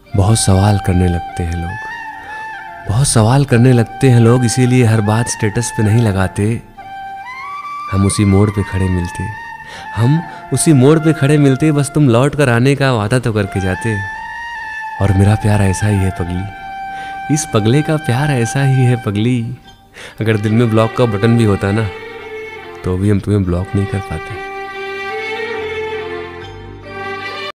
बहुत सवाल करने लगते हैं लोग, बहुत सवाल करने लगते हैं लोग, इसीलिए हर बात स्टेटस पे नहीं लगाते। हम उसी मोड़ पे खड़े मिलते, हम उसी मोड़ पे खड़े मिलते, बस तुम लौट कर आने का वादा तो करके जाते। और मेरा प्यार ऐसा ही है पगली, इस पगले का प्यार ऐसा ही है पगली। अगर दिल में ब्लॉक का बटन भी होता ना, तो भी हम तुम्हें ब्लॉक नहीं कर पाते।